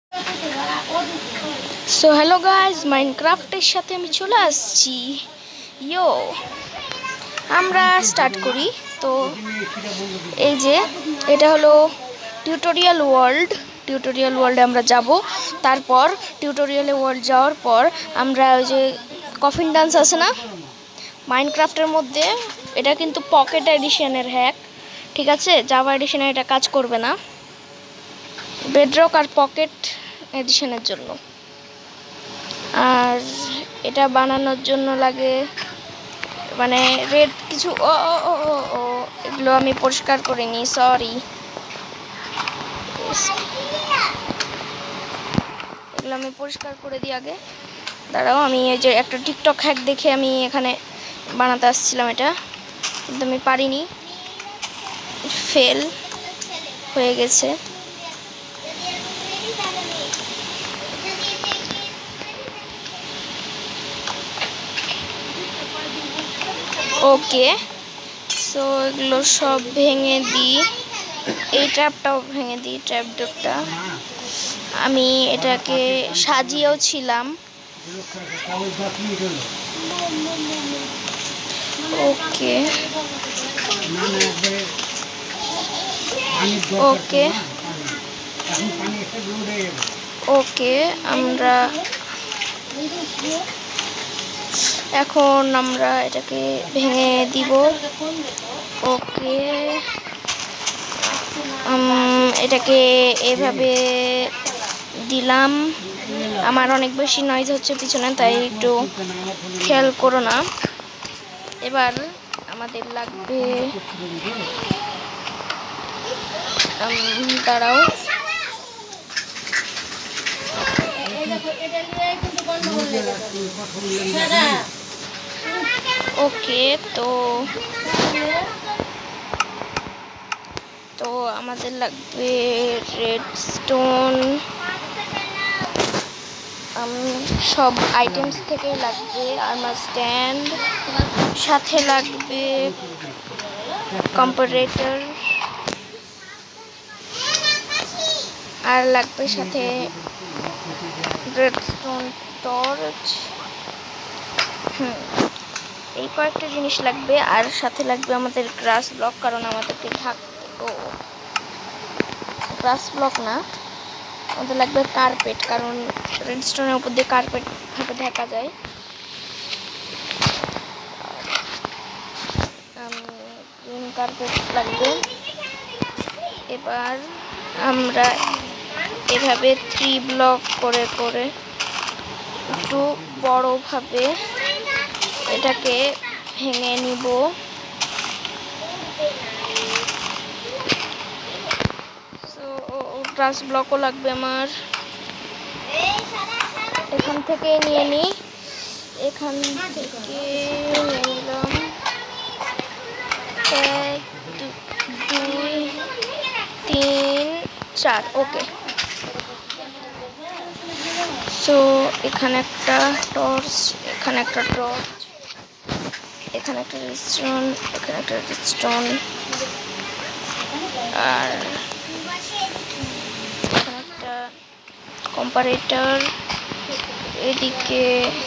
So hello guys, মাইনক্রাফটের সাথে আমি চলে আসছি। ইয়ো, আমরা স্টার্ট করি। তো এই যে এটা হলো টিউটোরিয়াল ওয়ার্ল্ডে আমরা যাব। তারপর টিউটোরিয়ালে ওয়ার্ল্ড যাওয়ার পর আমরা ওই যে কফিন ডান্স আছে না মাইনক্রাফটের মধ্যে, এটা কিন্তু পকেট এডিশনের হ্যাক, ঠিক আছে? জাভা এডিশনে এটা কাজ করবে না, বেডরক আর পকেট এডিশনের জন্য। আর এটা বানানোর জন্য লাগে মানে রেড কিছু এগুলো আমি পরিষ্কার করিনি, সরি। এগুলো আমি পরিষ্কার করে দিই আগে। দাঁড়াও, আমি এই যে একটা টিকটক হ্যাক দেখে আমি এখানে বানাতে আসছিলাম এটা, কিন্তু আমি পারিনি, ফেল হয়ে গেছে। ওকে, সো এগুলো সব ভেঙে দিই, এই ট্র্যাপটাও ভেঙে দিই, ট্র্যাপ ডোরটা। আমি এটাকে সাজিয়েও ছিলাম। ওকে ওকে ওকে, এখন আমরা এটাকে ভেঙে দিব। ওকে, এটাকে এভাবে দিলাম। আমার অনেক বেশি নয়েজ হচ্ছে পিছনে, তাই একটু খেয়াল করো না। এবার আমাদের লাগবে, দাঁড়াও, ওকে। তো আমাদের লাগবে রেডস্টোন, সব আইটেমস থেকেই লাগবে। আর্মার স্ট্যান্ড, সাথে লাগবে কম্পারেটর, আর লাগবে সাথে রেডস্টোন টর্চ। এই কয়েকটা জিনিস লাগবে। আর সাথে লাগবে আমাদের গ্রাস ব্লক, কারণ আমাদেরকে গ্রাস ব্লক না, আমাদের লাগবে কার্পেট, কারণ রেডস্টোনের উপর দিয়ে কার্পেট ভাবে ঢাকা যায়। গ্রিন কার্পেট লাগবে। এবার আমরা এভাবে 3 ব্লক করে করে একটু বড়ভাবে এটাকে ভেঙে নিব। গ্রাস ব্লকও লাগবে আমার, এখান থেকে নিয়ে নিই, এখান থেকে নিয়ে নিলাম 1 2 3 4। ওকে, সো এখানে একটা টর্চ, এখানে একটা টর্চ, এখানে একটা রেডস্টোন, এখানে একটা রেডস্টোন, আর এখানে একটা কম্পারেটর। এদিকে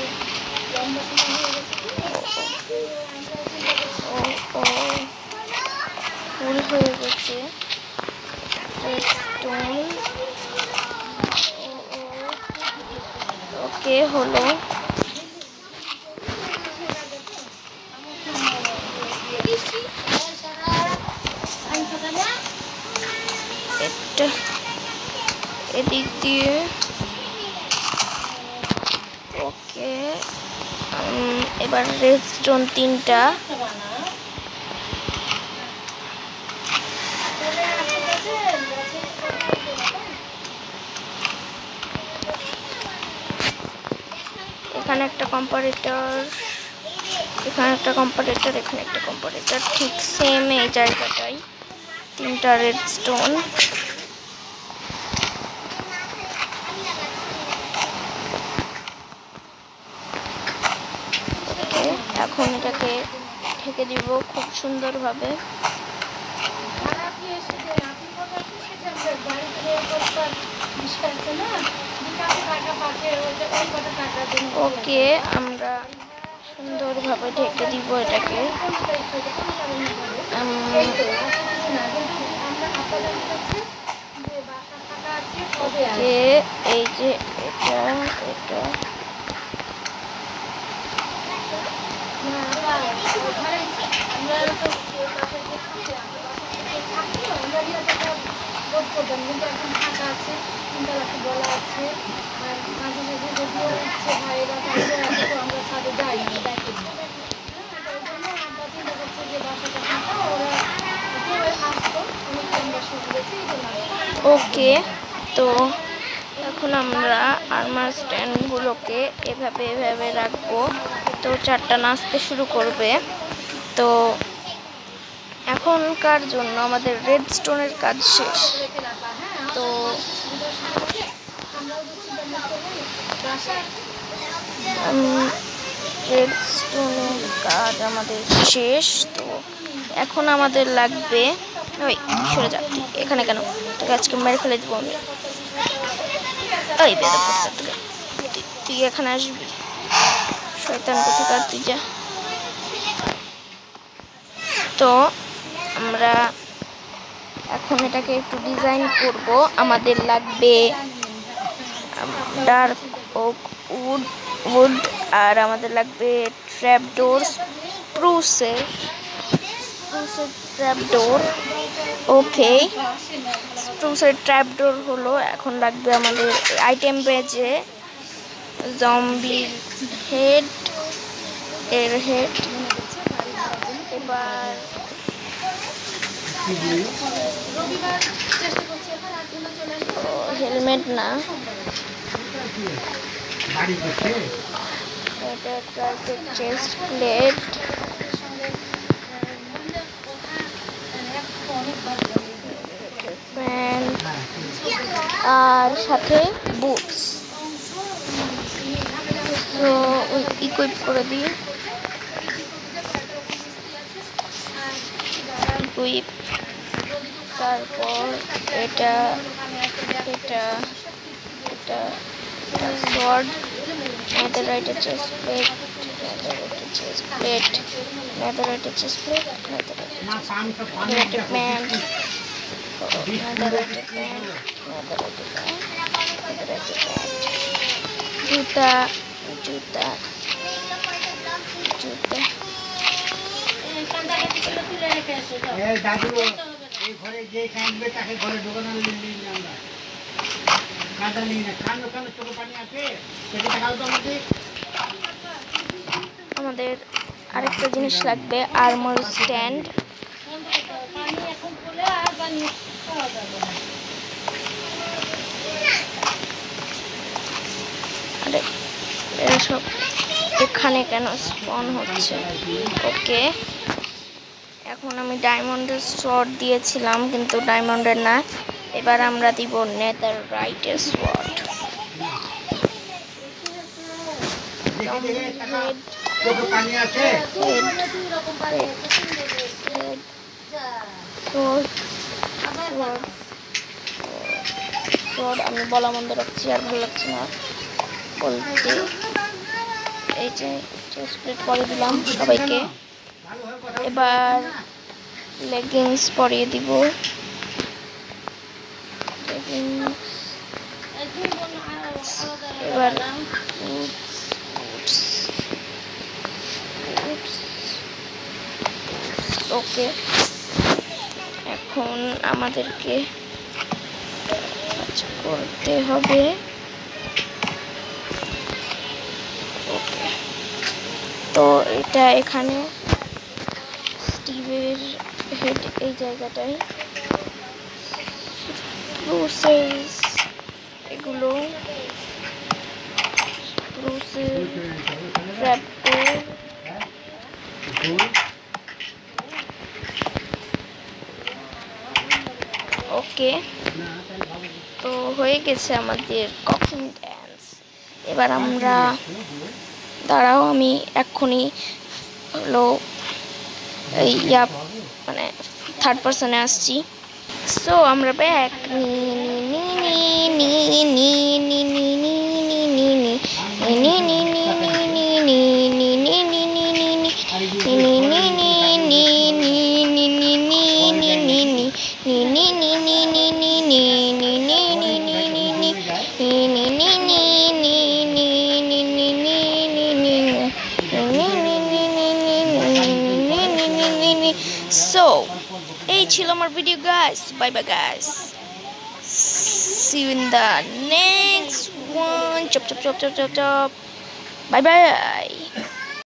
ফুল হয়ে গেছে রেডস্টোন। ওকে, হলো। এদিক দিয়ে ওকে। এবার রেডস্টোন 3টা, এখানে একটা কম্পারেটর, এখানে একটা কম্পারেটর, এখানে একটা কম্পারেটর, ঠিক সেম এই জায়গাটাই 3টা রেডস্টোন। এখন এটাকে ঢেকে দিব খুব সুন্দরভাবে। ওকে, আমরা সুন্দরভাবে ঢেকে দিব এটাকে। ওকে, এই যে এটা ওকে। তো এখন আমরা আর্মার স্ট্যান্ডগুলোকে এভাবে রাখবো। তো চারটা নাচতে শুরু করবে। তো এখনকার জন্য আমাদের রেডস্টোনের কাজ শেষ। তো রেডস্টোনের কাজ আমাদের শেষ। তো এখন আমাদের লাগবে, ওই সরে যা, এখানে কেন, তোকে আজকে মেরে ফেলে দেবো আমি। ওই বেদা করতে, তুই এখানে আসবি, শয়তান কোথাকার, তুই যা। তো আমরা এখন এটাকে একটু ডিজাইন করব। আমাদের লাগবে ডার্ক ওক উড, আর আমাদের লাগবে ট্র্যাপডোর, স্প্রুসের ট্র্যাপডোর। ওকে, স্প্রুসের ট্র্যাপডোর হলো। এখন লাগবে আমাদের আইটেম পেজে জম্বির হেড। এবার হেলমেট না, এটা একটা চেস্ট প্লেট, প্যান্ট, আর সাথে বুটস। তো ইকুইপ করে দিই, ইকুইপ। তারপর এটা sword, netherite chest plate, netherite chest plate, netherite pant, জুতা। আমাদের আরেকটা জিনিস লাগবে, আর্মার স্ট্যান্ড। আরে এরা সব এখানে কেন স্পন হচ্ছে? ওকে, এখন আমি ডায়মন্ডের শর্ট দিয়েছিলাম কিন্তু ডায়মন্ডের না, এবার আমরা দিব নেদাররাইটের শর্ট। আমি বলা বন্ধ রাখছি, আর ভালো লাগছে না বলতে। এই যে চেস্ট প্লেট পরে দিলাম সবাইকে। এবার লেগিংস পরিয়ে দিব, এবার ওকে। এখন আমাদেরকে করতে হবে, ওকে। তো এটা এখানে স্টিভের হেড এই জায়গাটায়, স্প্রুসেস এগুলো, স্প্রুসের ট্র্যাপডোর, ওকে। তো হয়ে গেছে আমাদের কফিন ড্যান্স। এবার আমরা দাঁড়াও, আমি এক্ষুনি হলো মানে থার্ড পার্সনে আসছি। সো আমরা ব্যাক। ছিল আমার video guys. Bye bye guys, see you in the next one. Chop chop chop chop chop chop. Bye bye.